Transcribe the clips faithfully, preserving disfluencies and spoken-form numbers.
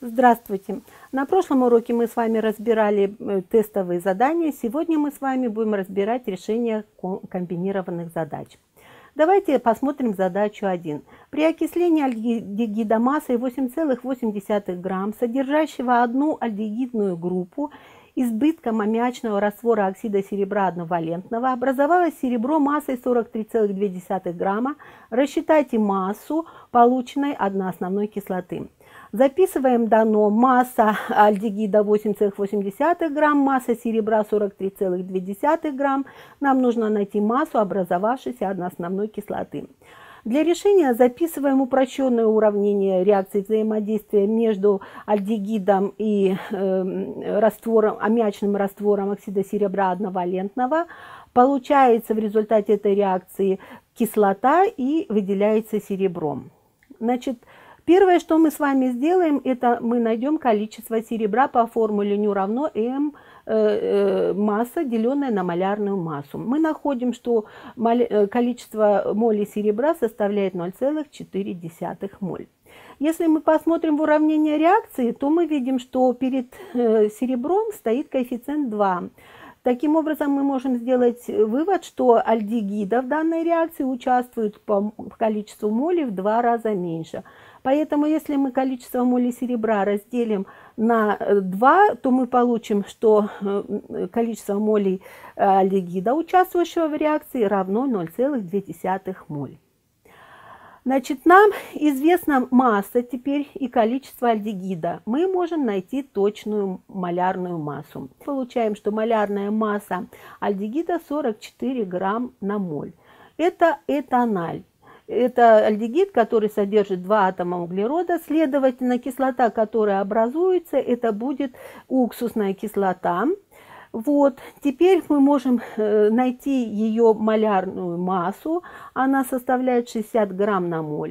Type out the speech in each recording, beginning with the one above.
Здравствуйте! На прошлом уроке мы с вами разбирали тестовые задания. Сегодня мы с вами будем разбирать решение комбинированных задач. Давайте посмотрим задачу один. При окислении альдегида массой восемь целых восемь десятых грамм, содержащего одну альдегидную группу, избытком аммиачного раствора оксида серебра одновалентного, образовалось серебро массой сорок три целых две десятых грамма. Рассчитайте массу полученной одноосновной кислоты. Записываем дано: масса альдегида восемь целых восемь десятых грамм, масса серебра сорок три целых две десятых грамм. Нам нужно найти массу образовавшейся одноосновной кислоты. Для решения записываем упрощенное уравнение реакции взаимодействия между альдегидом и э, раствором, аммиачным раствором оксида серебра одновалентного. Получается в результате этой реакции кислота и выделяется серебром. Значит, первое, что мы с вами сделаем, это мы найдем количество серебра по формуле ню равно М э, э, масса, деленная на малярную массу. Мы находим, что количество молей серебра составляет ноль целых четыре десятых моль. Если мы посмотрим в уравнение реакции, то мы видим, что перед э, серебром стоит коэффициент два. Таким образом, мы можем сделать вывод, что альдегида в данной реакции участвует по количеству молей в два раза меньше. Поэтому, если мы количество молей серебра разделим на два, то мы получим, что количество молей альдегида, участвующего в реакции, равно ноль целых две десятых моль. Значит, нам известна масса теперь и количество альдегида. Мы можем найти точную малярную массу. Получаем, что малярная масса альдегида сорок четыре грамм на моль. Это этаналь. Это альдегид, который содержит два атома углерода. Следовательно, кислота, которая образуется, это будет уксусная кислота. Вот, теперь мы можем найти ее малярную массу. Она составляет шестьдесят грамм на моль.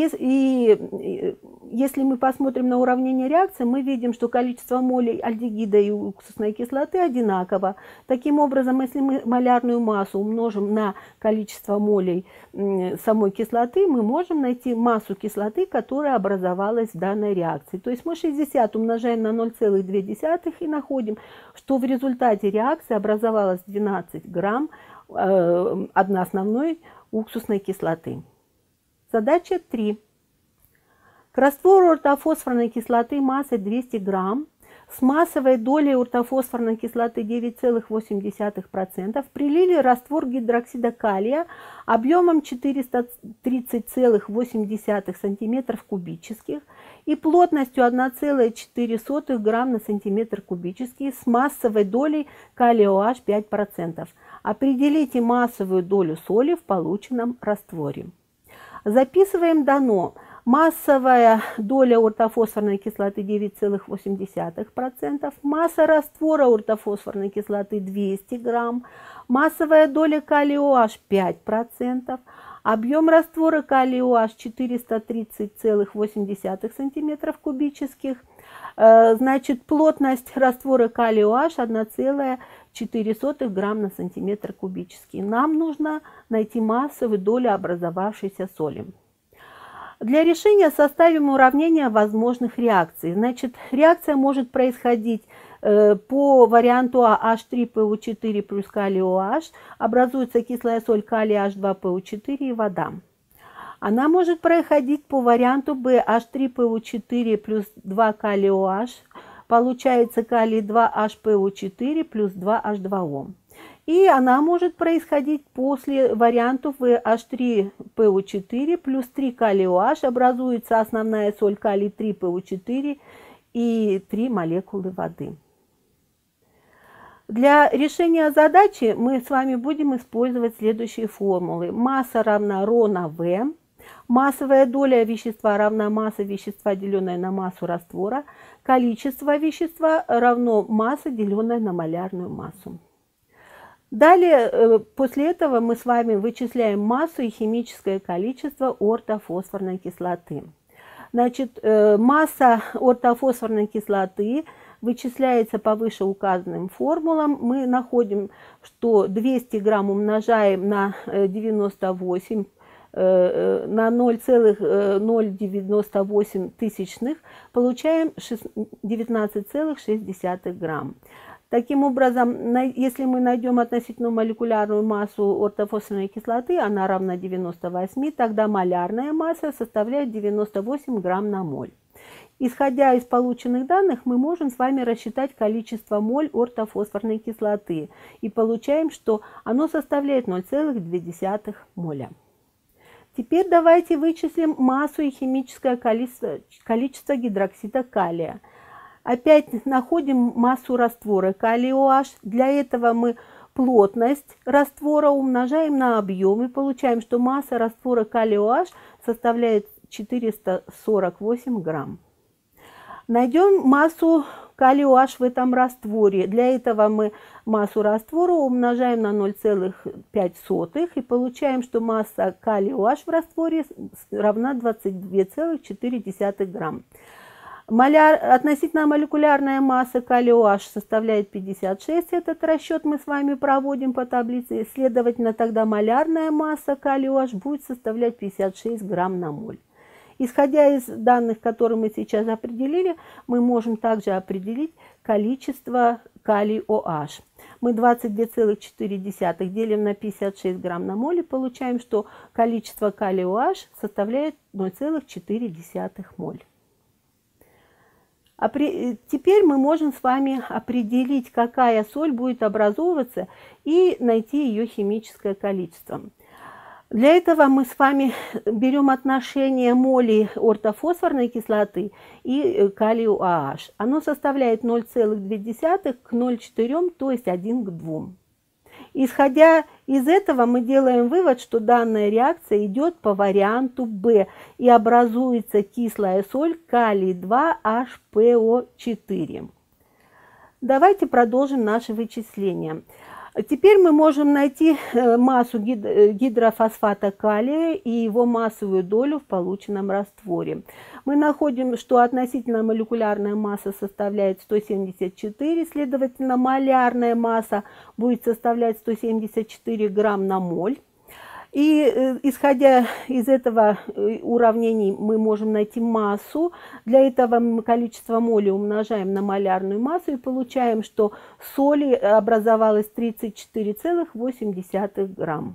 И если мы посмотрим на уравнение реакции, мы видим, что количество молей альдегида и уксусной кислоты одинаково. Таким образом, если мы малярную массу умножим на количество молей самой кислоты, мы можем найти массу кислоты, которая образовалась в данной реакции. То есть мы шестьдесят умножаем на ноль целых две десятых и находим, что в результате В результате реакции образовалось двенадцать грамм э, одноосновной уксусной кислоты. Задача три. К раствору ортофосфорной кислоты массой двести грамм с массовой долей ортофосфорной кислоты девять целых восемь десятых процента прилили раствор гидроксида калия объемом четыреста тридцать целых восемь десятых сантиметров кубических и плотностью одна целая четыре сотых грамм на сантиметр кубический с массовой долей калия OH пять процентов. Определите массовую долю соли в полученном растворе. Записываем дано: массовая доля ортофосфорной кислоты девять целых восемь десятых процента, масса раствора ортофосфорной кислоты двести грамм, массовая доля калия OH пять процентов, объем раствора калия OH четыреста тридцать целых восемь десятых сантиметров кубических, значит, плотность раствора калия OH одна целая четыре сотых грамм на сантиметр кубический. Нам нужно найти массовую долю образовавшейся соли. Для решения составим уравнение возможных реакций. Значит, реакция может происходить э, по варианту А эйч три пэ о четыре плюс калий OH, образуется кислая соль калий эйч два пэ о четыре и вода. Она может происходить по варианту Б эйч три пэ о четыре плюс два калий OH, получается калий два эйч пэ о четыре плюс два эйч два о. И она может происходить после вариантов В эйч три пэ о четыре плюс три калий OH, образуется основная соль калий три пэ о четыре и три молекулы воды. Для решения задачи мы с вами будем использовать следующие формулы. Масса равна ρ на В. Массовая доля вещества равна масса вещества, деленная на массу раствора. Количество вещества равно масса, деленная на малярную массу. Далее, после этого мы с вами вычисляем массу и химическое количество ортофосфорной кислоты. Значит, масса ортофосфорной кислоты вычисляется по вышеуказанным формулам. Мы находим, что двести грамм умножаем на девяносто восемь на ноль целых ноль девяносто восемь тысячных, получаем девятнадцать целых шесть десятых грамм. Таким образом, если мы найдем относительную молекулярную массу ортофосфорной кислоты, она равна девяноста восьми, тогда малярная масса составляет девяносто восемь грамм на моль. Исходя из полученных данных, мы можем с вами рассчитать количество моль ортофосфорной кислоты и получаем, что оно составляет ноль целых две десятых моля. Теперь давайте вычислим массу и химическое количество, количество гидроксида калия. Опять находим массу раствора калий OH. Для этого мы плотность раствора умножаем на объем и получаем, что масса раствора калий OH составляет четыреста сорок восемь грамм. Найдем массу калий OH в этом растворе. Для этого мы массу раствора умножаем на ноль целых пять сотых и получаем, что масса калий OH в растворе равна двадцати двух целых четырёх десятых грамм. Моляр, относительно молекулярная масса калий OH составляет пятьдесят шесть, этот расчет мы с вами проводим по таблице, следовательно, тогда малярная масса калий OH будет составлять пятьдесят шесть грамм на моль. Исходя из данных, которые мы сейчас определили, мы можем также определить количество калий OH. Мы двадцать две целых четыре десятых делим на пятьдесят шесть грамм на моль и получаем, что количество калий OH составляет ноль целых четыре десятых моль. Теперь мы можем с вами определить, какая соль будет образовываться и найти ее химическое количество. Для этого мы с вами берем отношение моли ортофосфорной кислоты и калий OH. Оно составляет ноль целых две десятых к ноль целых четыре десятых, то есть один к двум. Исходя из этого мы делаем вывод, что данная реакция идет по варианту Б и образуется кислая соль калий два H P O четыре. Давайте продолжим наши вычисления. Теперь мы можем найти массу гидрофосфата калия и его массовую долю в полученном растворе. Мы находим, что относительно молекулярная масса составляет сто семьдесят четыре, следовательно, малярная масса будет составлять сто семьдесят четыре грамм на моль. И исходя из этого уравнений мы можем найти массу. Для этого мы количество моли умножаем на малярную массу и получаем, что соли образовалось тридцать четыре целых восемь десятых грамм.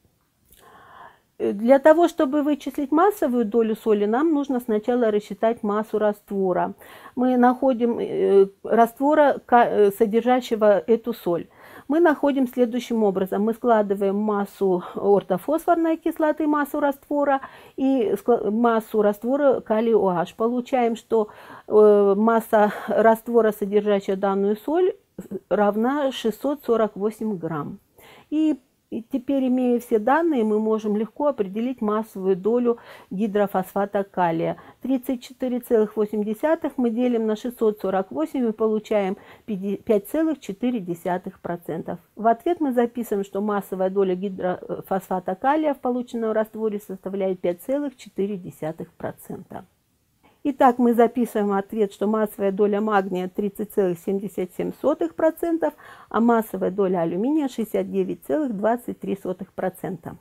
Для того, чтобы вычислить массовую долю соли, нам нужно сначала рассчитать массу раствора. Мы находим раствора, содержащего эту соль. Мы находим следующим образом. Мы складываем массу ортофосфорной кислоты, массу раствора и массу раствора калий OH. Получаем, что масса раствора, содержащая данную соль, равна шестьсот сорок восемь грамм. И И теперь, имея все данные, мы можем легко определить массовую долю гидрофосфата калия. тридцать четыре целых восемь десятых мы делим на шестьсот сорок восемь и получаем пять целых четыре десятых процента. В ответ мы записываем, что массовая доля гидрофосфата калия в полученном растворе составляет пять целых четыре десятых процента. Итак, мы записываем ответ, что массовая доля магния тридцать целых семьдесят семь сотых процента, а массовая доля алюминия шестьдесят девять целых двадцать три сотых процента.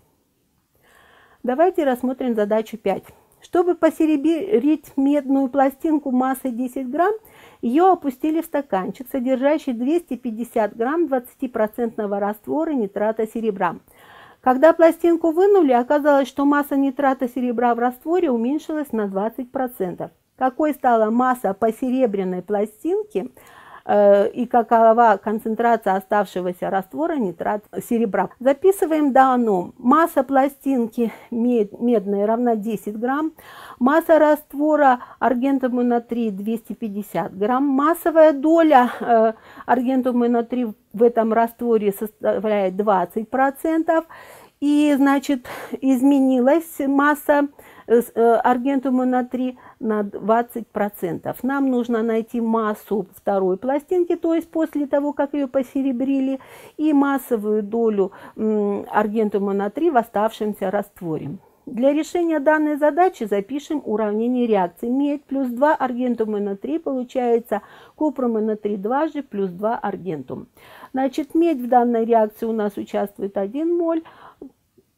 Давайте рассмотрим задачу пять. Чтобы посеребрить медную пластинку массой десять грамм, ее опустили в стаканчик, содержащий двести пятьдесят грамм двадцатипроцентного раствора нитрата серебра. Когда пластинку вынули, оказалось, что масса нитрата серебра в растворе уменьшилась на двадцать процентов. Какой стала масса посеребряной пластинки э, и какова концентрация оставшегося раствора нитрата серебра? Записываем данную. Масса пластинки мед, медной равна десять грамм. Масса раствора аргентума натрия двести пятьдесят грамм. Массовая доля э, аргентума натрия в этом растворе составляет двадцать процентов. И, значит, изменилась масса аргентума натрия на двадцать процентов. Нам нужно найти массу второй пластинки, то есть после того, как ее посеребрили, и массовую долю аргентума натрия в оставшемся растворе. Для решения данной задачи запишем уравнение реакции. Медь плюс два аргентума натрия получается купрум натрий дважды плюс два аргентум. Значит, медь в данной реакции у нас участвует один моль,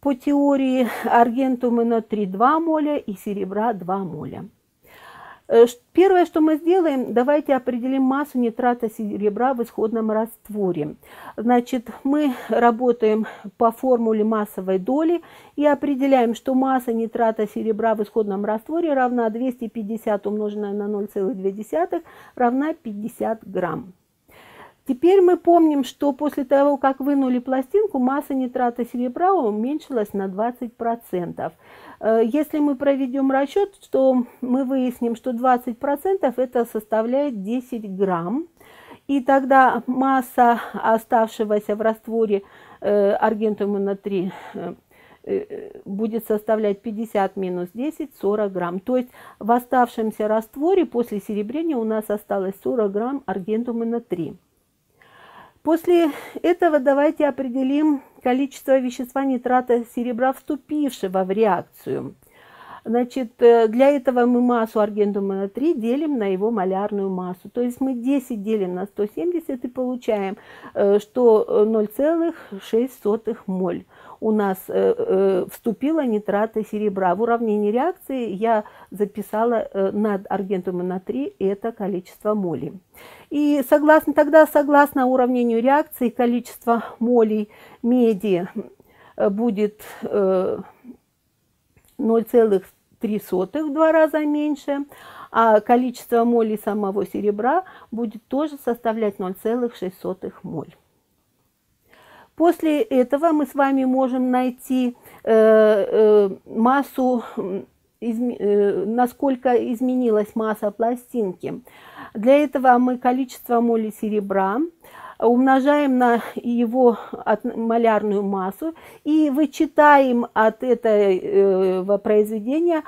по теории аргентум эн о три два моля и серебра два моля. Первое, что мы сделаем, давайте определим массу нитрата серебра в исходном растворе. Значит, мы работаем по формуле массовой доли и определяем, что масса нитрата серебра в исходном растворе равна двести пятьдесят умноженное на ноль целых две десятых равна пятьдесят грамм. Теперь мы помним, что после того, как вынули пластинку, масса нитрата серебра уменьшилась на двадцать процентов. Если мы проведем расчет, то мы выясним, что двадцать процентов это составляет десять грамм. И тогда масса оставшегося в растворе аргентум эн о три будет составлять пятьдесят минус десять, сорок грамм. То есть в оставшемся растворе после серебрения у нас осталось сорок грамм аргентум эн о три. После этого давайте определим количество вещества нитрата серебра, вступившего в реакцию. Значит, для этого мы массу аргентум эн о три делим на его малярную массу. То есть мы десять делим на сто семьдесят и получаем, что ноль целых шесть сотых моль у нас вступило нитрата серебра. В уравнении реакции я записала над аргентум эн о три это количество молей. И согласно, тогда, согласно уравнению реакции, количество молей меди будет ноль целых три сотых, в два раза меньше, а количество молей самого серебра будет тоже составлять ноль целых шесть сотых моль. После этого мы с вами можем найти э, э, массу, изме, э, насколько изменилась масса пластинки. Для этого мы количество молей серебра умножаем на его малярную массу и вычитаем от этого произведения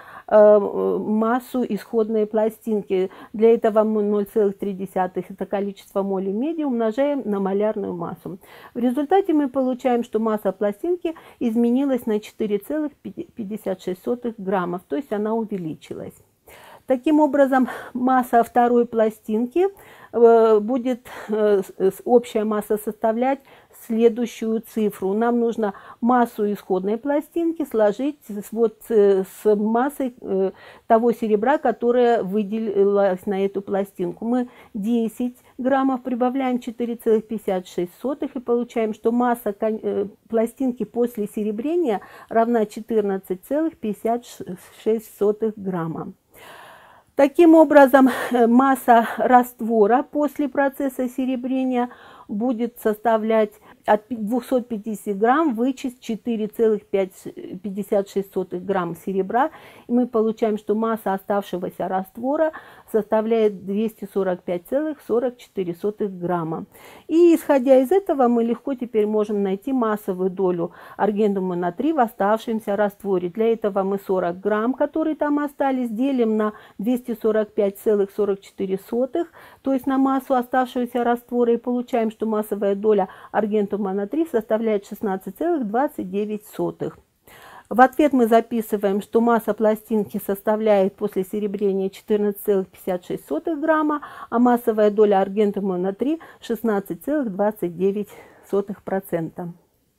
массу исходной пластинки. Для этого мы ноль целых три десятых это количество молей меди умножаем на малярную массу. В результате мы получаем, что масса пластинки изменилась на четыре целых пятьдесят шесть сотых граммов, то есть она увеличилась. Таким образом, масса второй пластинки будет, общая масса составлять следующую цифру. Нам нужно массу исходной пластинки сложить вот с массой того серебра, которое выделилось на эту пластинку. Мы десять граммов прибавляем четыре целых пятьдесят шесть сотых и получаем, что масса пластинки после серебрения равна четырнадцать целых пятьдесят шесть сотых грамма. Таким образом, масса раствора после процесса серебрения будет составлять от двухсот пятидесяти грамм вычесть четыре целых пятьдесят шесть сотых грамм серебра. И мы получаем, что масса оставшегося раствора составляет двести сорок пять целых сорок четыре сотых грамма. И исходя из этого мы легко теперь можем найти массовую долю аргентум эн о три в оставшемся растворе. Для этого мы сорок грамм, которые там остались, делим на двести сорок пять целых сорок четыре сотых, то есть на массу оставшегося раствора, и получаем, что массовая доля аргентум эн о три составляет шестнадцать целых двадцать девять сотых. В ответ мы записываем, что масса пластинки составляет после серебрения четырнадцать целых пятьдесят шесть сотых грамма, а массовая доля аргентум эн о три шестнадцать целых двадцать девять сотых процента.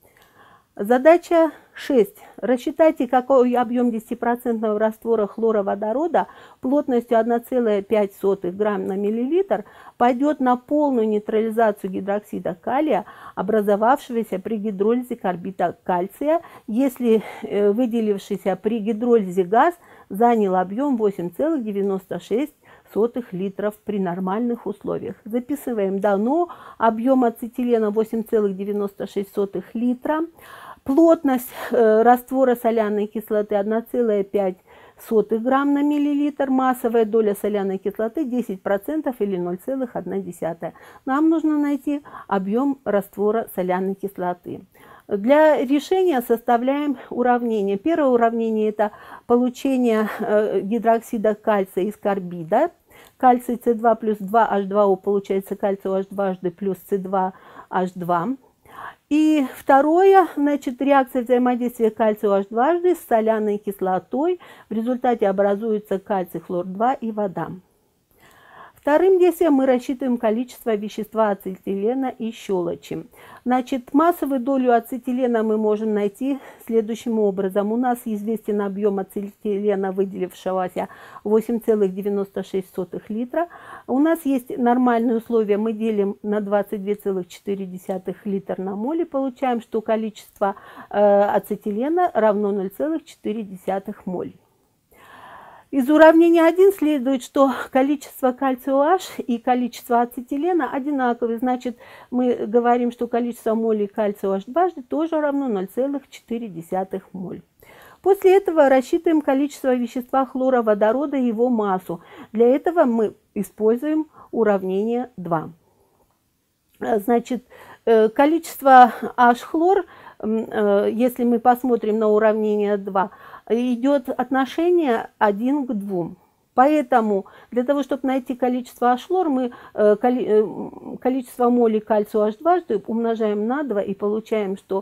Задача шесть. Рассчитайте, какой объем десятипроцентного раствора хлороводорода плотностью одна целая пять сотых грамм на миллилитр пойдет на полную нейтрализацию гидроксида калия, образовавшегося при гидролизе карбида кальция, если выделившийся при гидролизе газ занял объем восемь целых девяносто шесть сотых литров при нормальных условиях. Записываем: дано объем ацетилена восемь целых девяносто шесть сотых литра. Плотность э, раствора соляной кислоты одна целая пять сотых грамм на миллилитр. Массовая доля соляной кислоты десять процентов или ноль целых одна десятая. Нам нужно найти объем раствора соляной кислоты. Для решения составляем уравнение. Первое уравнение – это получение э, гидроксида кальция из карбида. Кальций С два плюс два H два O получается кальций H два H D плюс С два H два. И второе, значит, реакция взаимодействия кальция H два H D с соляной кислотой. В результате образуется кальций хлор два и вода. Вторым действием мы рассчитываем количество вещества ацетилена и щелочи. Значит, массовую долю ацетилена мы можем найти следующим образом. У нас известен объем ацетилена, выделившегося восемь целых девяносто шесть сотых литра. У нас есть нормальные условия, мы делим на двадцать две целых четыре десятых литра на моль и получаем, что количество э, ацетилена равно ноль целых четыре десятых моль. Из уравнения один следует, что количество кальция OH и количество ацетилена одинаковые. Значит, мы говорим, что количество молей кальция OH дважды тоже равно ноль целых четыре десятых моль. После этого рассчитываем количество вещества хлороводорода и его массу. Для этого мы используем уравнение два. Значит, количество H-хлор, если мы посмотрим на уравнение два, идет отношение один к двум. Поэтому для того, чтобы найти количество H-хлор, мы количество молей кальция OH дважды умножаем на два и получаем, что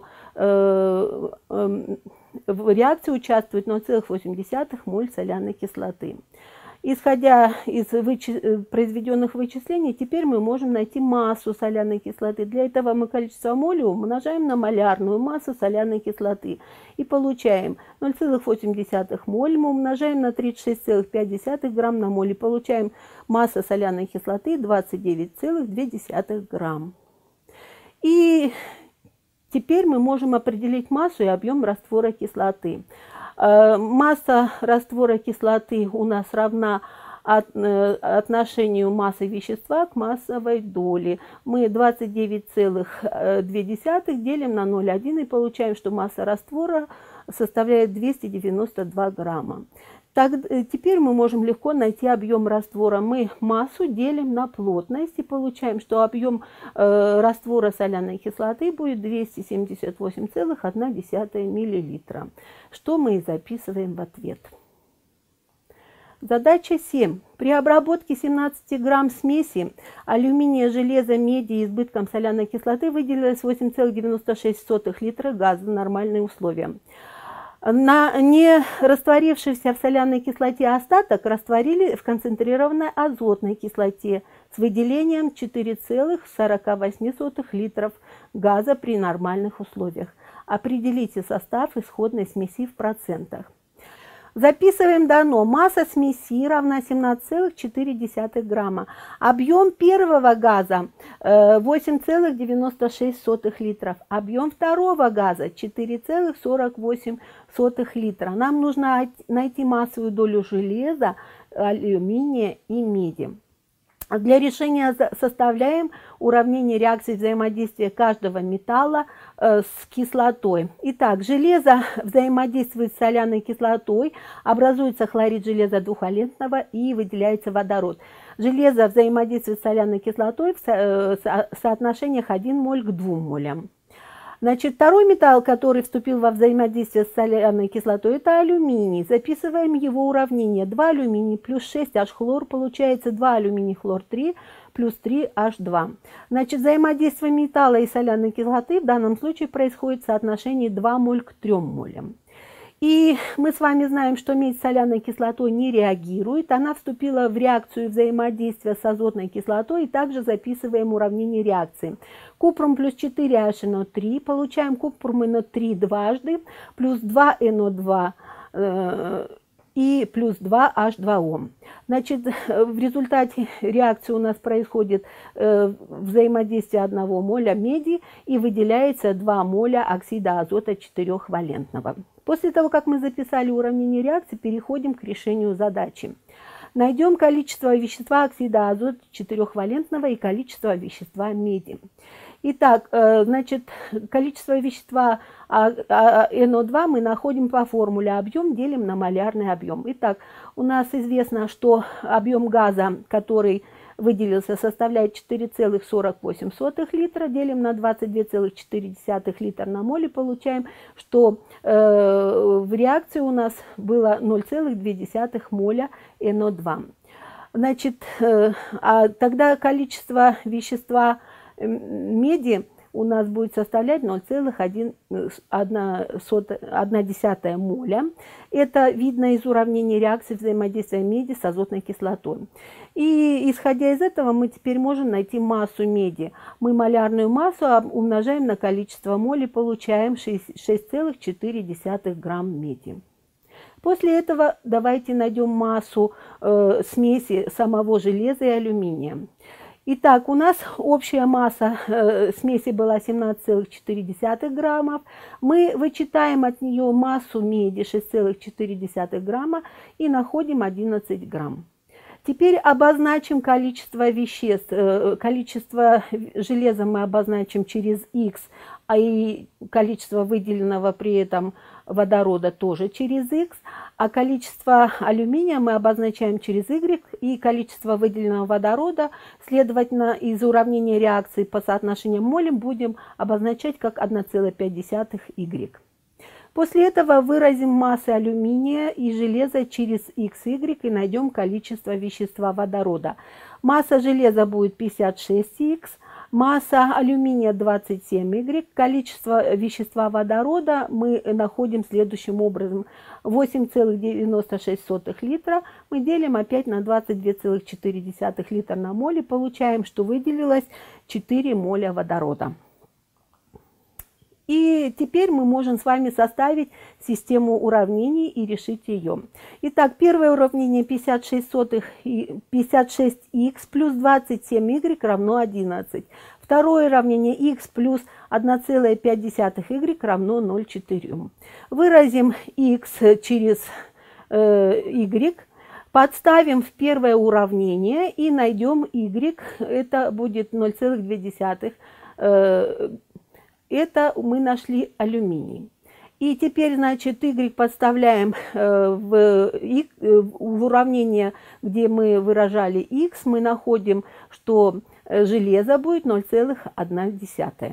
в реакции участвует ноль целых восемь десятых моль соляной кислоты. Исходя из вычи... произведенных вычислений, теперь мы можем найти массу соляной кислоты. Для этого мы количество молей умножаем на малярную массу соляной кислоты. И получаем ноль целых восемь десятых моль, мы умножаем на тридцать шесть целых пять десятых грамм на моль. И получаем масса соляной кислоты двадцать девять целых две десятых грамм. И теперь мы можем определить массу и объем раствора кислоты. Масса раствора кислоты у нас равна от, отношению массы вещества к массовой доле. Мы двадцать девять целых две десятых делим на ноль целых одна десятая и получаем, что масса раствора составляет двести девяносто два грамма. Так, теперь мы можем легко найти объем раствора. Мы массу делим на плотность и получаем, что объем э, раствора соляной кислоты будет двести семьдесят восемь целых одна десятая миллилитра, что мы и записываем в ответ. Задача семь. При обработке семнадцати грамм смеси алюминия, железа, меди и избытком соляной кислоты выделилось восемь целых девяносто шесть сотых литра газа, нормальные условия. На не растворившийся в соляной кислоте остаток растворили в концентрированной азотной кислоте с выделением четыре целых сорок восемь сотых литров газа при нормальных условиях. Определите состав исходной смеси в процентах. Записываем дано. Масса смеси равна семнадцать целых четыре десятых грамма. Объем первого газа восемь целых девяносто шесть сотых литров. Объем второго газа четыре целых сорок восемь сотых литра. Нам нужно найти массовую долю железа, алюминия и меди. Для решения составляем уравнение реакции взаимодействия каждого металла э, с кислотой. Итак, железо взаимодействует с соляной кислотой, образуется хлорид железа двухвалентного и выделяется водород. Железо взаимодействует с соляной кислотой в, со, э, в соотношениях один моль к двум молям. Значит, второй металл, который вступил во взаимодействие с соляной кислотой, это алюминий. Записываем его уравнение. два алюминий плюс шесть H-хлор получается два алюминий хлор три плюс три H два. Значит, взаимодействие металла и соляной кислоты в данном случае происходит в соотношении два моль к трем молям. И мы с вами знаем, что медь с соляной кислотой не реагирует. Она вступила в реакцию взаимодействия с азотной кислотой. И также записываем уравнение реакции. Купрум плюс четыре эйч эн о три. Получаем купрум эн о три дважды. Плюс два эн о два э, и плюс два эйч два о. Значит, в результате реакции у нас происходит э, взаимодействие одного моля меди и выделяется два моля оксида азота четырехвалентного. После того, как мы записали уравнение реакции, переходим к решению задачи. Найдем количество вещества оксида азота четырехвалентного и количество вещества меди. Итак, значит, количество вещества эн о два мы находим по формуле. Объем делим на малярный объем. Итак, у нас известно, что объем газа, который выделился, составляет четыре целых сорок восемь сотых литра. Делим на двадцать две целых четыре десятых литра на моль и получаем, что э, в реакции у нас было ноль целых две десятых моля эн о два. Значит, э, а тогда количество вещества меди у нас будет составлять ноль целых одна десятая моля. Это видно из уравнения реакции взаимодействия меди с азотной кислотой. И исходя из этого мы теперь можем найти массу меди. Мы малярную массу умножаем на количество молей, получаем шесть целых четыре десятых грамм меди. После этого давайте найдем массу э, смеси самого железа и алюминия. Итак, у нас общая масса э, смеси была семнадцать целых четыре десятых граммов. Мы вычитаем от нее массу меди шесть целых четыре десятых грамма и находим одиннадцать грамм. Теперь обозначим количество веществ. Количество железа мы обозначим через Х, а и количество выделенного при этом водорода тоже через Х. А количество алюминия мы обозначаем через Y, и количество выделенного водорода, следовательно, из уравнения реакции по соотношениям молем будем обозначать как одна целая пять десятых Y. После этого выразим массы алюминия и железа через Х, Y и найдем количество вещества водорода. Масса железа будет пятьдесят шесть Х, масса алюминия двадцать семь Y, количество вещества водорода мы находим следующим образом. восемь целых девяносто шесть сотых литра мы делим опять на двадцать две целых четыре десятых литра на моль и получаем, что выделилось четыре моля водорода. И теперь мы можем с вами составить систему уравнений и решить ее. Итак, первое уравнение пятьдесят шесть сотых и пятьдесят шесть х плюс двадцать семь y равно одиннадцать. Второе уравнение х плюс одна целая пять десятых y равно ноль целых четыре десятых. Выразим х через э, y. Подставим в первое уравнение и найдем y. Это будет ноль целых две десятых. Э, Это мы нашли алюминий. И теперь, значит, y подставляем э, в, и, э, в уравнение, где мы выражали x, мы находим, что железо будет ноль целых одна десятая.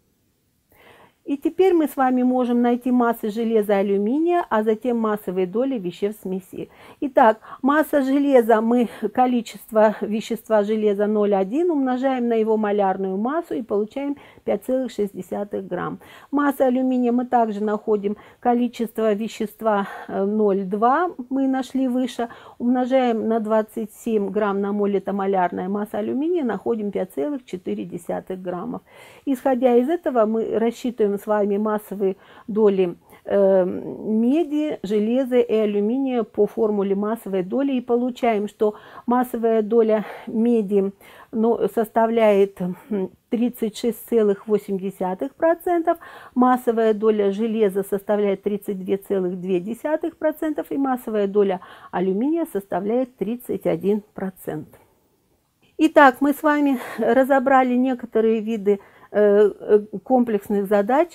И теперь мы с вами можем найти массы железа и алюминия, а затем массовые доли веществ смеси. Итак, масса железа, мы количество вещества железа ноль целых одна умножаем на его малярную массу и получаем пять целых шесть десятых грамм. Масса алюминия мы также находим количество вещества ноль целых два, мы нашли выше, умножаем на двадцать семь грамм на моль, это малярная масса алюминия, находим пять целых четыре десятых граммов. Исходя из этого мы рассчитываем с вами массовые доли э, меди, железа и алюминия по формуле массовой доли и получаем, что массовая доля меди ну, составляет тридцать шесть целых восемь десятых процента, массовая доля железа составляет тридцать два целых две десятых процента и массовая доля алюминия составляет тридцать один процент. Итак, мы с вами разобрали некоторые виды комплексных задач,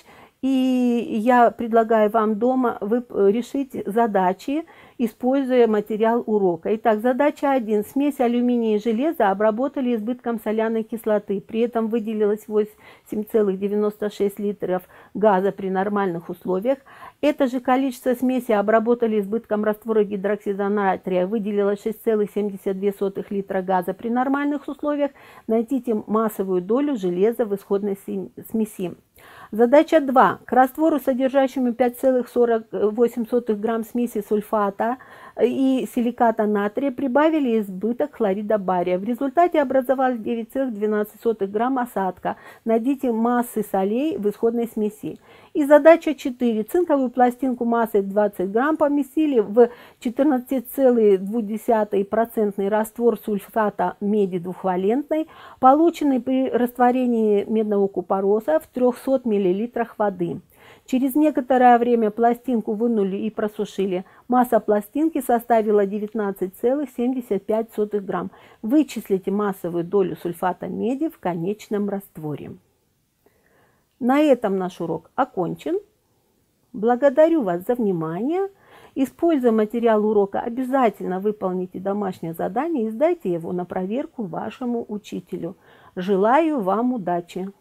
и я предлагаю вам дома решить задачи, используя материал урока. Итак, задача один. Смесь алюминия и железа обработали избытком соляной кислоты. При этом выделилось восемь целых девяносто шесть литров газа при нормальных условиях. Это же количество смеси обработали избытком раствора гидроксида натрия. Выделилось шесть целых семьдесят две сотых литра газа при нормальных условиях. Найдите массовую долю железа в исходной смеси. Задача два. К раствору, содержащему пять целых сорок восемь сотых грамм смеси сульфата и силиката натрия, прибавили избыток хлорида бария. В результате образовалось девять целых двенадцать сотых грамм осадка. Найдите массы солей в исходной смеси. И задача четыре. Цинковую пластинку массой двадцать грамм поместили в четырнадцать целых две десятых процента раствор сульфата меди двухвалентной, полученный при растворении медного купороса в трёхстах миллилитрах воды. Через некоторое время пластинку вынули и просушили. Масса пластинки составила девятнадцать целых семьдесят пять сотых грамм. Вычислите массовую долю сульфата меди в конечном растворе. На этом наш урок окончен. Благодарю вас за внимание. Используя материал урока, обязательно выполните домашнее задание и сдайте его на проверку вашему учителю. Желаю вам удачи!